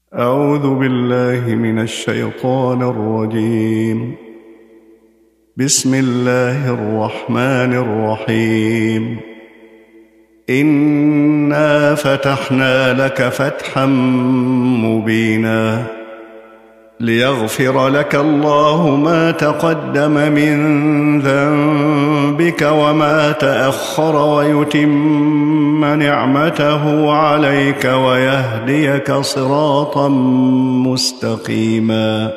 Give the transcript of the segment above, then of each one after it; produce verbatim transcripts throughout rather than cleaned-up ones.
أعوذ بالله من الشيطان الرجيم. بسم الله الرحمن الرحيم. إنا فتحنا لك فتحا مبينا ليغفر لك الله ما تقدم من ذنبك وما تأخر ويتم نعمته عليك ويهديك صراطا مستقيما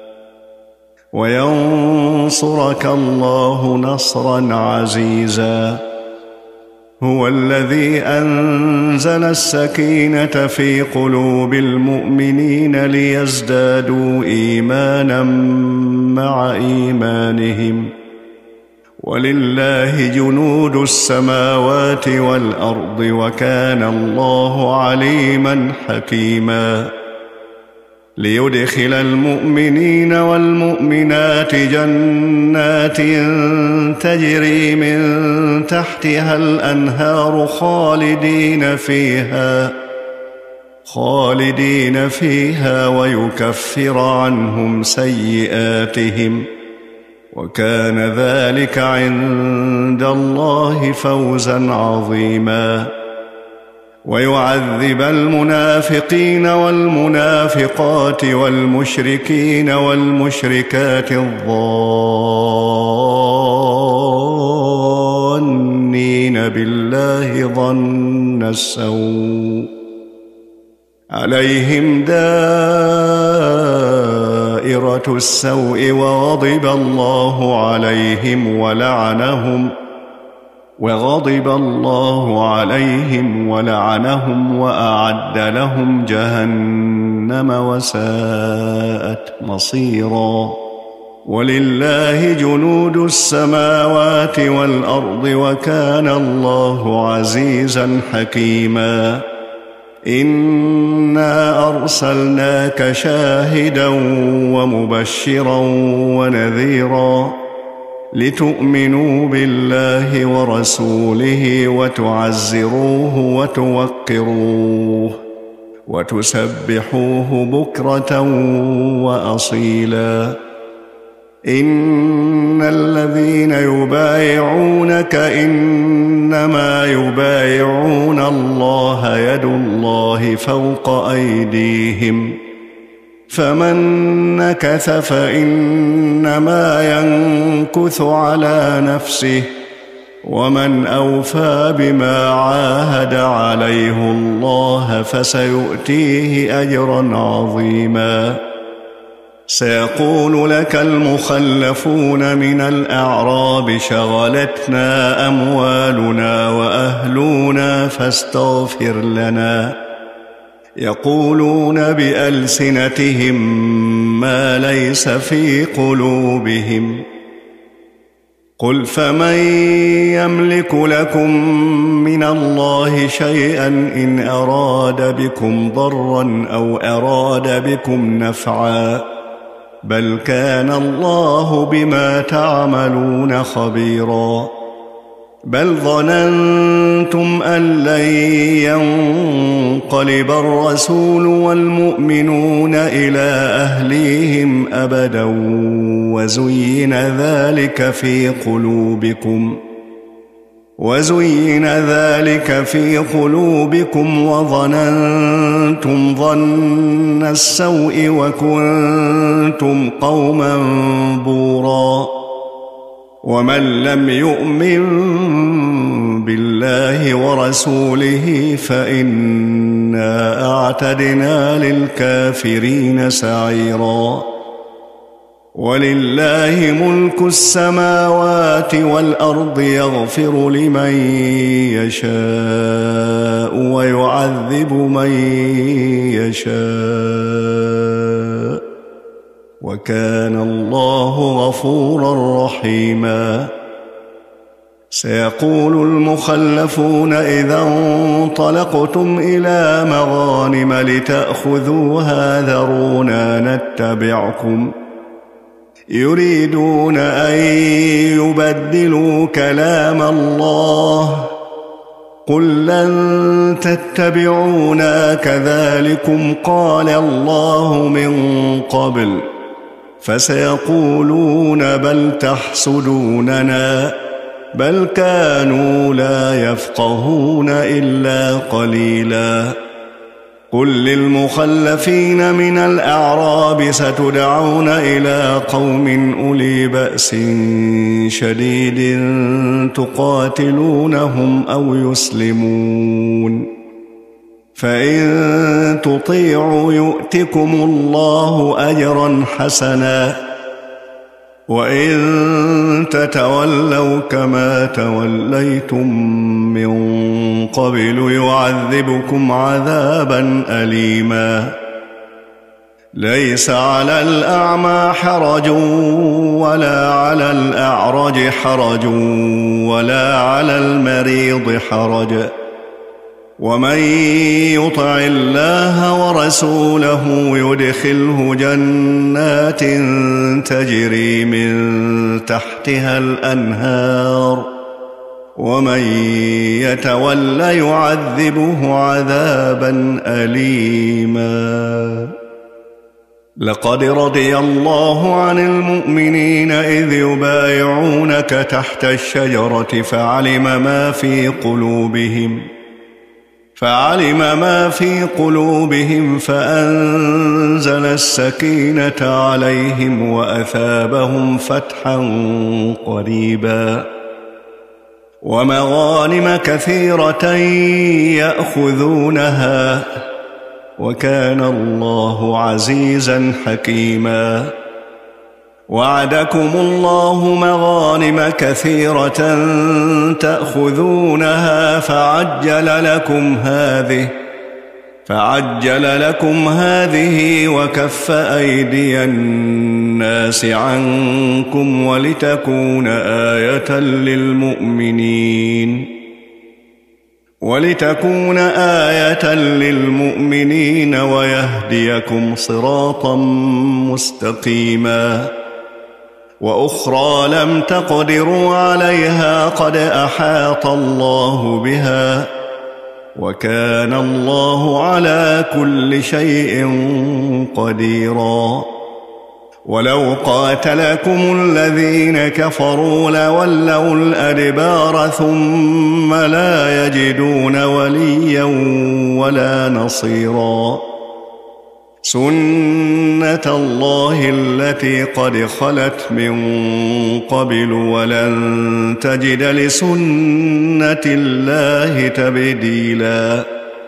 وينصرك الله نصرا عزيزا. هو الذي أنزل السكينة في قلوب المؤمنين ليزدادوا إيمانا مع إيمانهم ولله جنود السماوات والأرض وكان الله عليما حكيما. ليدخل المؤمنين والمؤمنات جنات تجري من تحتها الأنهار خالدين فيها خالدين فيها ويكفر عنهم سيئاتهم وكان ذلك عند الله فوزا عظيما. ويعذب المنافقين والمنافقات والمشركين والمشركات الظانين بالله ظن السوء عليهم دائرة السوء وغضب الله عليهم ولعنهم وغضب الله عليهم ولعنهم وأعد لهم جهنم وساءت مصيرا. ولله جنود السماوات والأرض وكان الله عزيزا حكيما. إنا أرسلناك شاهدا ومبشرا ونذيرا لتؤمنوا بالله ورسوله وتعزروه وتوقروه وتسبحوه بكرة وأصيلا. إن الذين يبايعونك إنما يبايعون الله يد الله فوق أيديهم فمن نكث فإنما ينكث على نفسه ومن أوفى بما عاهد عليه الله فسيؤتيه أجرا عظيما. سيقول لك المخلفون من الأعراب شغلتنا أموالنا وأهلنا فاستغفر لنا يقولون بألسنتهم ما ليس في قلوبهم قل فمن يملك لكم من الله شيئا إن أراد بكم ضرا أو أراد بكم نفعا بل كان الله بما تعملون خبيرا. بل ظننتم أن لن ينقلب الرسول والمؤمنون إلى أهليهم أبدا وزين ذلك في قلوبكم وزين ذلك في قلوبكم وظننتم ظن السوء وكنتم قوما بورا. ومن لم يؤمن بالله ورسوله فإنا أعتدنا للكافرين سعيرا. ولله ملك السماوات والأرض يغفر لمن يشاء ويعذب من يشاء وكان الله غفورا رحيما. سيقول المخلفون إذا انطلقتم إلى مغانم لتأخذوها ذرونا نتبعكم يريدون أن يبدلوا كلام الله قل لن تتبعونا كذلكم قال الله من قبل فسيقولون بل تحسدوننا بل كانوا لا يفقهون إلا قليلا قل للمخلفين من الأعراب ستدعون إلى قوم أولي بأس شديد تقاتلونهم أو يسلمون فإن تطيعوا يؤتكم الله أجرا حسنا وإن تتولوا كما توليتم من قبل يعذبكم عذابا أليما ليس على الأعمى حرج ولا على الأعرج حرج ولا على المريض حرج ومن يطع الله ورسوله يدخله جنات تجري من تحتها الأنهار ومن يتول يعذبه عذابا أليما لقد رضي الله عن المؤمنين إذ يبايعونك تحت الشجرة فعلم ما في قلوبهم فعلم ما في قلوبهم فأنزل السكينة عليهم وأثابهم فتحا قريبا ومغانم كثيرة يأخذونها وكان الله عزيزا حكيما وعدكم الله مغانم كثيرة تأخذونها فعجل لكم هذه فعجل لكم هذه وكف أيدي الناس عنكم ولتكون آية للمؤمنين ولتكون آية للمؤمنين ويهديكم صراطا مستقيما وأخرى لم تقدروا عليها قد أحاط الله بها وكان الله على كل شيء قديرا ولو قاتلكم الذين كفروا لولوا الأدبار ثم لا يجدون وليا ولا نصيرا سنة الله التي قد خلت من قبل ولن تجد لسنة الله تبديلا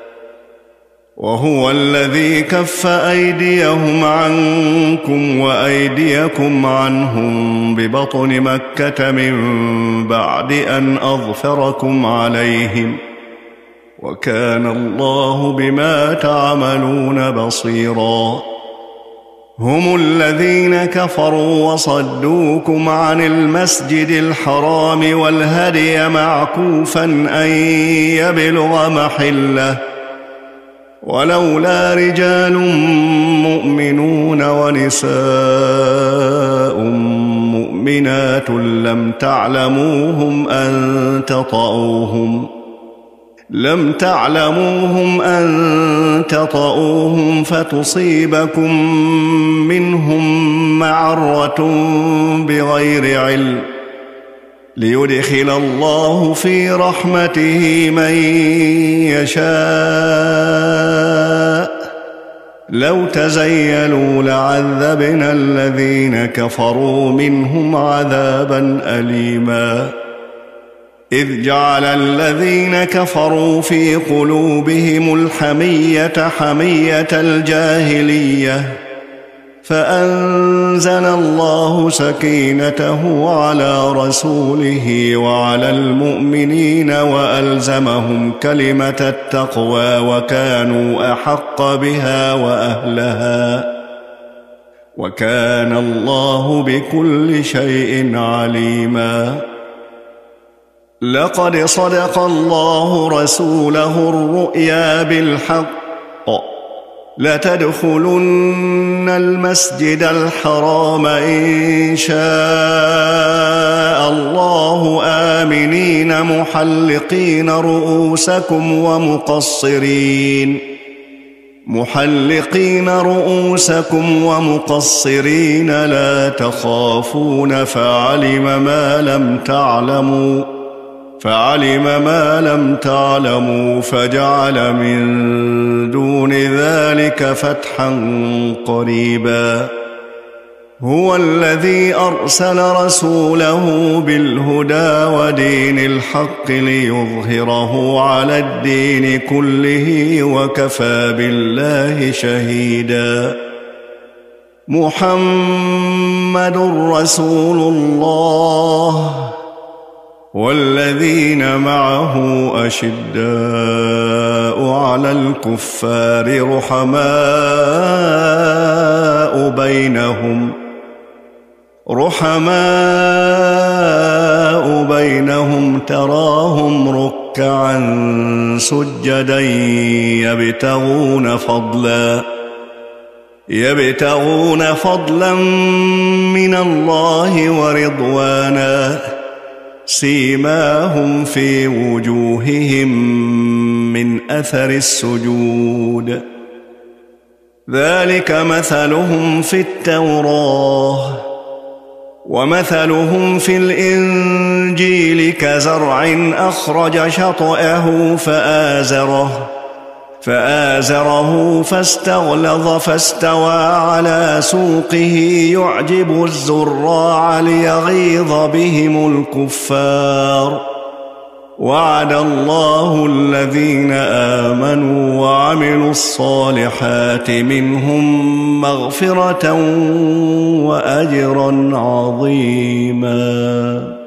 وهو الذي كف أيديهم عنكم وأيديكم عنهم ببطن مكة من بعد أن أظفركم عليهم وكان الله بما تعملون بصيرا هم الذين كفروا وصدوكم عن المسجد الحرام والهدي معكوفا أن يبلغ محله ولولا رجال مؤمنون ونساء مؤمنات لم تعلموهم أن تطؤوهم لم تعلموهم أن تطؤوهم فتصيبكم منهم معرة بغير علم ليدخل الله في رحمته من يشاء لو تزيلوا لعذبنا الذين كفروا منهم عذابا أليما إذ جعل الذين كفروا في قلوبهم الحمية حمية الجاهلية فأنزل الله سكينته على رسوله وعلى المؤمنين وألزمهم كلمة التقوى وكانوا أحق بها وأهلها وكان الله بكل شيء عليما لقد صدق الله رسوله الرؤيا بالحق لتدخلن المسجد الحرام إن شاء الله آمنين محلقين رؤوسكم ومقصرين محلقين رؤوسكم ومقصرين لا تخافون فعلم ما لم تعلموا فعلم ما لم تعلموا فجعل من دون ذلك فتحا قريبا هو الذي أرسل رسوله بالهدى ودين الحق ليظهره على الدين كله وكفى بالله شهيدا محمد رسول الله والذين معه أشداء على الكفار رحماء بينهم رحماء بينهم تراهم ركعا سجدا يبتغون فضلا يبتغون فضلا من الله ورضوانا سيماهم في وجوههم من أثر السجود ذلك مثلهم في التوراة ومثلهم في الإنجيل كزرع أخرج شطأه فآزره فآزره فاستغلظ فاستوى على سوقه يعجب الزراع ليغيظ بهم الكفار وعد الله الذين آمنوا وعملوا الصالحات منهم مغفرة وأجرا عظيما.